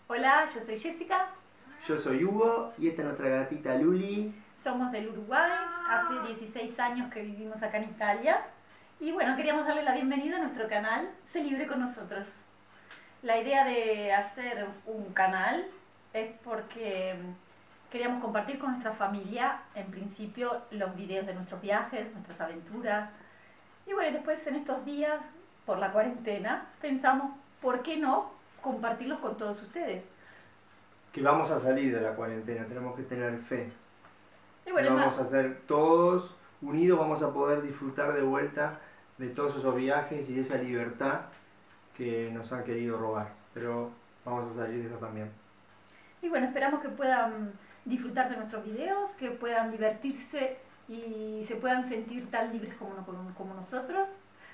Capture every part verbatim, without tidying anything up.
Hola, yo soy Jessica. Yo soy Hugo y esta es nuestra gatita Luli. Somos del Uruguay, hace dieciséis años que vivimos acá en Italia. Y bueno, queríamos darle la bienvenida a nuestro canal Se Libre con Nosotros. La idea de hacer un canal es porque queríamos compartir con nuestra familia, en principio, los videos de nuestros viajes, nuestras aventuras. Y bueno, después en estos días, por la cuarentena, pensamos, ¿por qué no compartirlos con todos ustedes? Que vamos a salir de la cuarentena, tenemos que tener fe. Y bueno, vamos más... a hacer todos unidos, vamos a poder disfrutar de vuelta de todos esos viajes y de esa libertad que nos han querido robar. Pero vamos a salir de eso también. Y bueno, esperamos que puedan disfrutar de nuestros videos, que puedan divertirse y se puedan sentir tan libres como, como nosotros.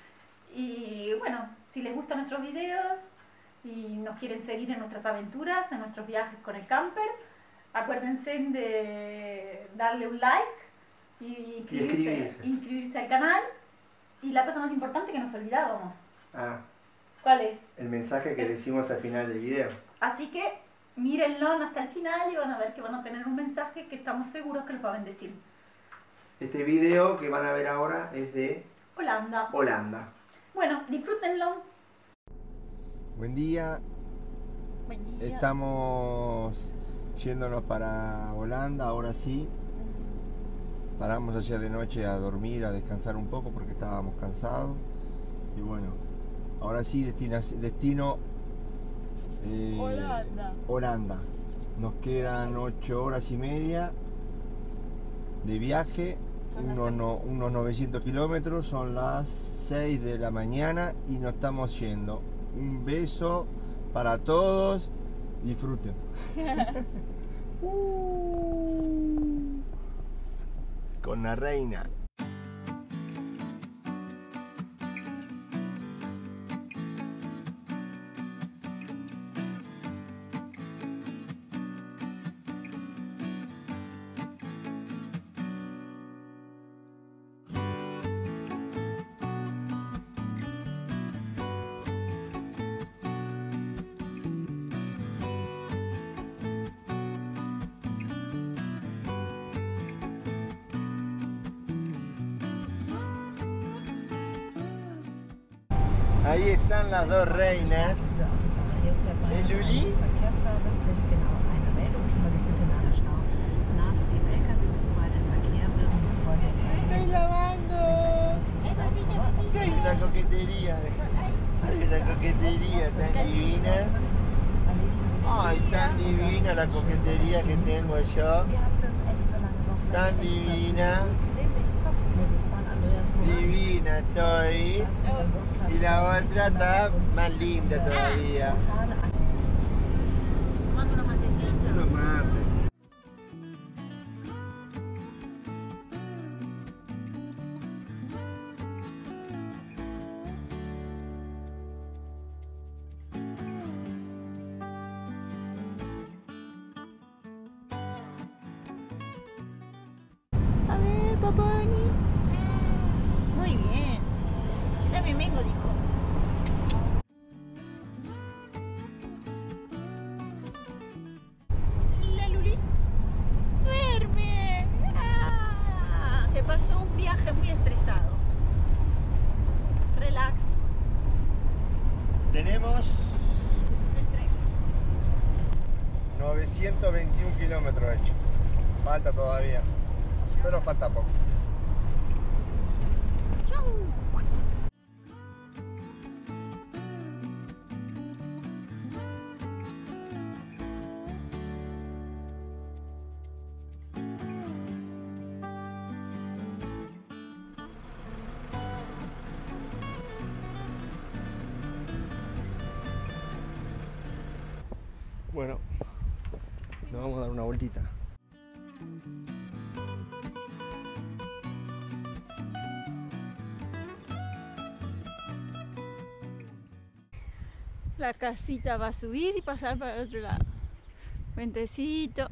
Y bueno, si les gustan nuestros videos y nos quieren seguir en nuestras aventuras, en nuestros viajes con el camper, acuérdense de darle un like y inscribirse, y inscribirse. inscribirse al canal. Y la cosa más importante que nos olvidábamos. Ah, ¿Cuál es? el mensaje que decimos al final del video. Así que mírenlo hasta el final y van a ver que van a tener un mensaje que estamos seguros que les va a bendecir. Este video que van a ver ahora es de Holanda. Holanda. Bueno, disfrútenlo. Buen día. Buen día. Estamos yéndonos para Holanda, ahora sí. Paramos ayer de noche a dormir, a descansar un poco porque estábamos cansados. Y bueno, ahora sí, destino, destino eh, Holanda. Holanda. Nos quedan ocho horas y media de viaje, unos, no, unos novecientos kilómetros, son las seis de la mañana y nos estamos yendo. Un beso para todos, disfruten. uh, con la reina. Ahí están las dos reinas. ¿El Luli? ¡Estoy lavando! Soy una coquetería. Soy una coquetería tan divina. Ay, tan divina la coquetería que tengo yo. Tan divina. Divina soy. Y la otra está más linda todavía. Tomando unos matecitos. Unos mates. A ver, Papani. Muy bien. Yo también vengo, dijo. La Luli duerme. Ah, se pasó un viaje muy estresado. Relax. Tenemos El tren. novecientos veintiún kilómetros hechos. Falta todavía, pero falta poco. Chau. Bueno, nos vamos a dar una vueltita. La casita va a subir y pasar para el otro lado. Puentecito.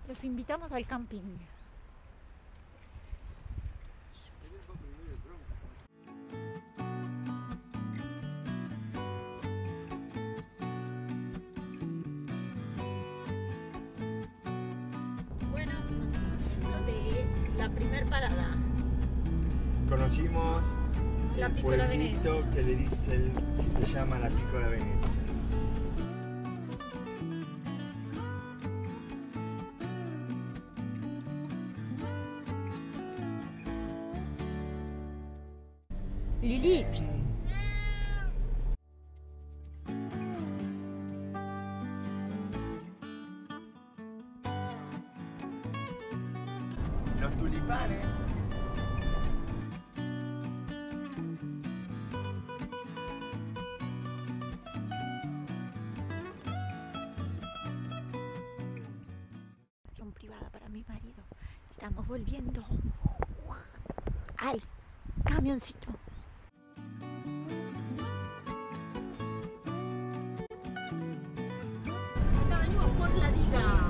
Los invitamos al camping. Bueno, nos estamos yendo de la primer parada. Conocimos La el Piccola pueblito Venezia. que le dice el- que se llama la Piccola Venezia. Lili. Los tulipanes. Privada para mi marido. Estamos volviendo al camioncito. Acá venimos por la diga.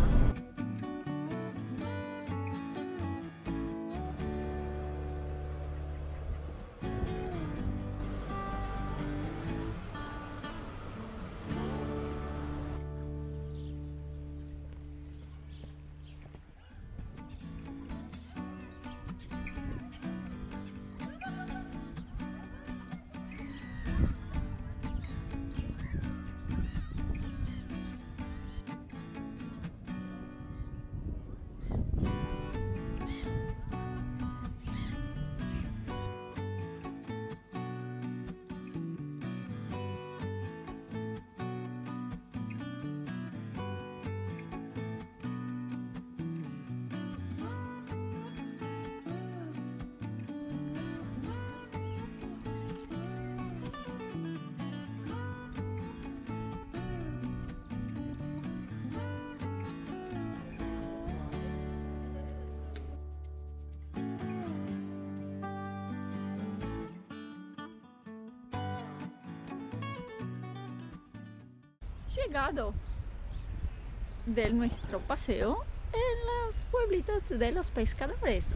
Llegado de nuestro paseo en los pueblitos de los pescadores.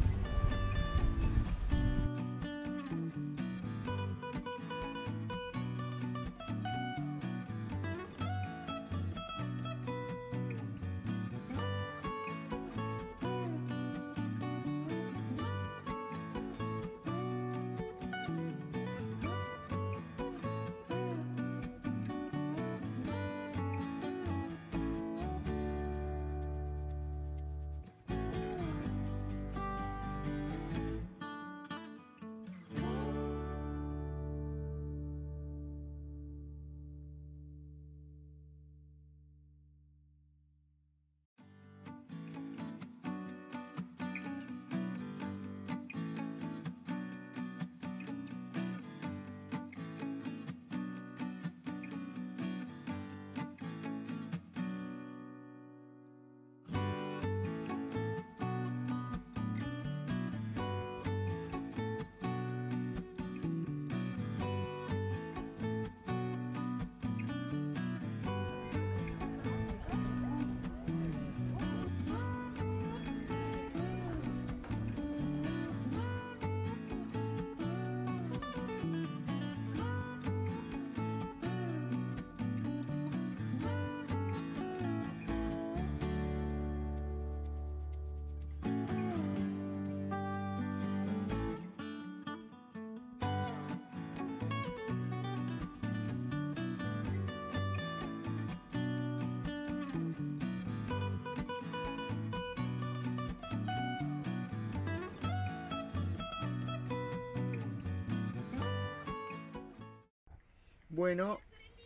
Bueno,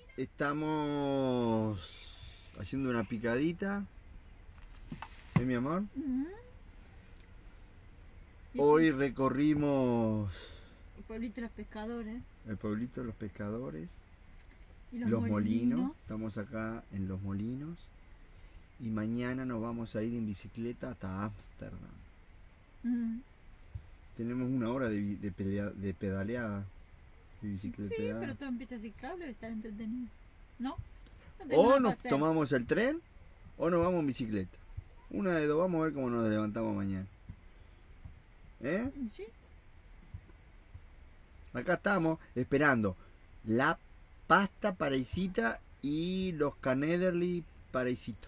estamos haciendo una picadita. ¿Eh, mi amor? Mm. Hoy recorrimos El pueblito de los pescadores. el pueblito de los pescadores, Y los, molinos. Estamos acá en los molinos. Y mañana nos vamos a ir en bicicleta hasta Ámsterdam. Mm. Tenemos una hora de, vi- de, pelea- de pedaleada, de bicicleta. Sí, pero todo en pista ciclable está entretenido. ¿No? No tenés O nada nos que hacer. tomamos el tren o nos vamos en bicicleta. Una de dos, vamos a ver cómo nos levantamos mañana. ¿Eh? Sí. Acá estamos esperando la pasta para Isita y los canederli para Isito.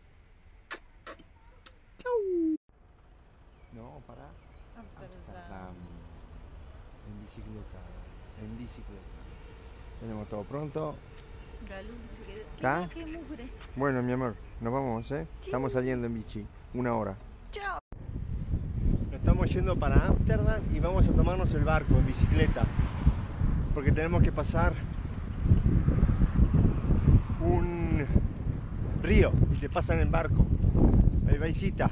Chau. No, para Amsterdam. En bicicleta. En bicicleta. Tenemos todo pronto. ¿Está? Qué mugre. Bueno, mi amor, nos vamos, ¿eh? Sí. Estamos saliendo en bici. Una hora. Chao. Estamos yendo para Ámsterdam y vamos a tomarnos el barco en bicicleta porque tenemos que pasar un río y te pasan en barco. Ahí va Isita.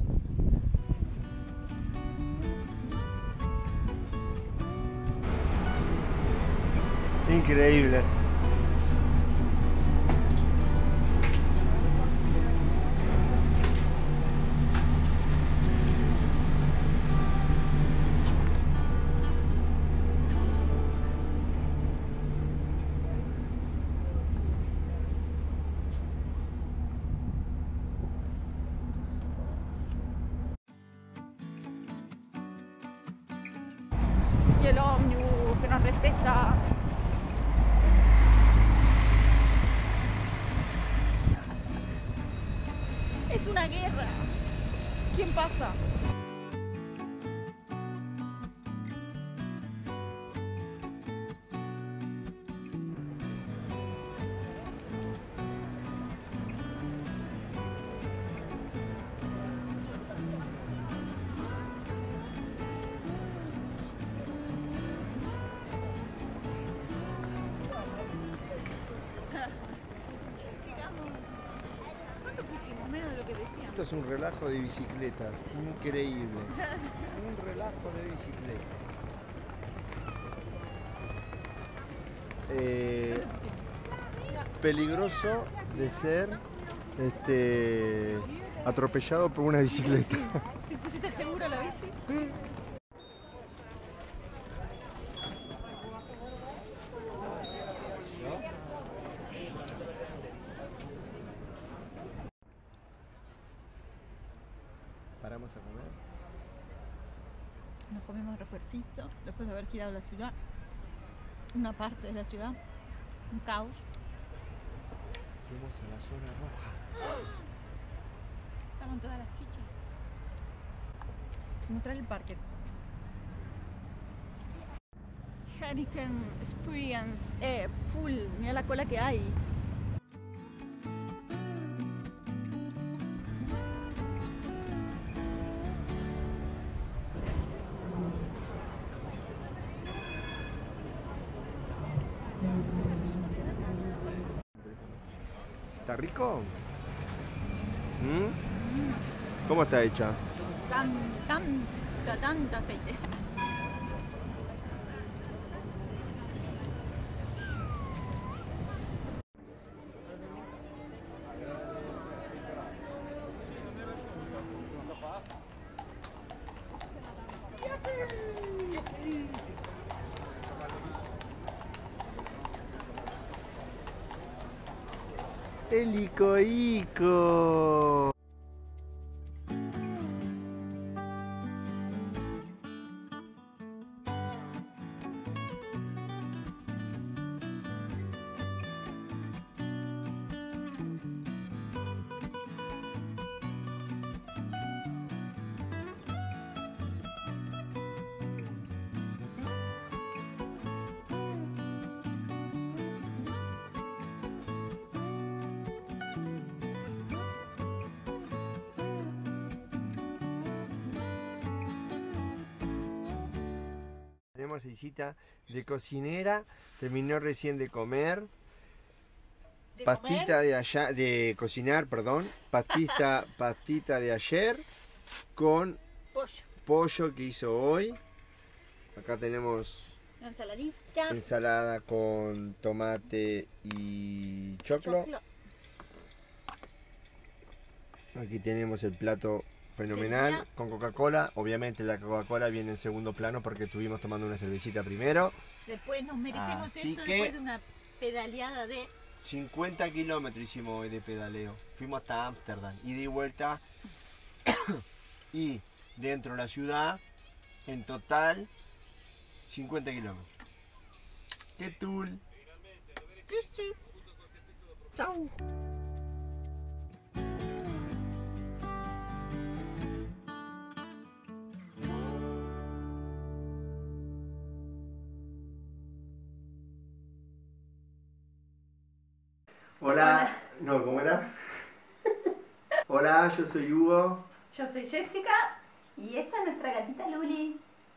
Increíble. Y el ómnibus que nos respeta. Es una guerra. ¿Quién pasa? Menos de lo que decíamos. Esto es un relajo de bicicletas, increíble. Un relajo de bicicletas. Eh, peligroso de ser este, atropellado por una bicicleta. ¿Te pusiste el seguro a la bici? Paramos a comer. Nos comemos refuercito después de haber girado la ciudad. Una parte de la ciudad. Un caos. Fuimos a la zona roja. Estaban todas las chichas. Mostrar el parque. Heineken Experience. Eh, full. Mira la cola que hay. ¿Está rico? ¿Mm? ¿Cómo está hecha? Tan, tanta, tanta aceite. El Ico Ico. Tenemos a Isita de cocinera, terminó recién de comer. ¿De pastita comer? de allá, de cocinar, perdón. Pastita, pastita de ayer con Pollo. pollo que hizo hoy. Acá tenemos Una ensaladita. ensalada con tomate y choclo. Choclo. Aquí tenemos el plato fenomenal Sería- con Coca-Cola. Obviamente la Coca-Cola viene en segundo plano porque estuvimos tomando una cervecita primero. Después nos merecemos Así esto que- después de una pedaleada de cincuenta kilómetros hicimos hoy de pedaleo. Fuimos hasta Ámsterdam, ida y vuelta. Y dentro de la ciudad, en total, cincuenta kilómetros. ¡Qué tul! Sí, sí. Chau. Hola, no, ¿cómo era? Hola, yo soy Hugo. Yo soy Jessica y esta es nuestra gatita Luli.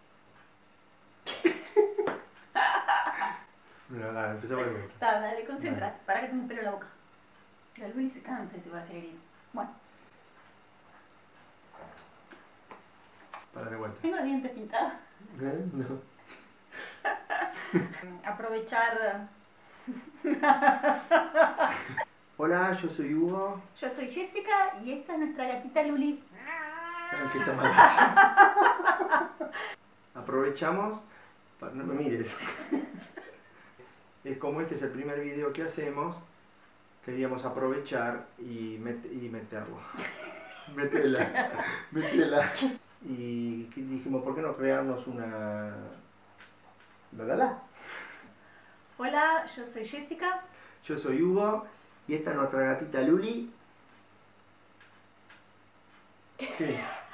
No, dale, empezamos de nuevo. Dale, dale, concentrate, para que tenga un pelo en la boca. La Luli se cansa y se va a querer ir. Bueno, Para de vuelta. tengo los dientes pintados. ¿Eh? No. Aprovechar. Hola, yo soy Hugo. Yo soy Jessica y esta es nuestra gatita Luli. ¿Saben qué está mal? Aprovechamos. pa- No me mires. Es como este es el primer video que hacemos, queríamos aprovechar y, met- y meterlo. Metela. Metela. Y que dijimos, ¿por qué no crearnos una. ¿La, la, la? Hola, yo soy Jessica. Yo soy Hugo y esta es nuestra gatita Luli. ¿Qué?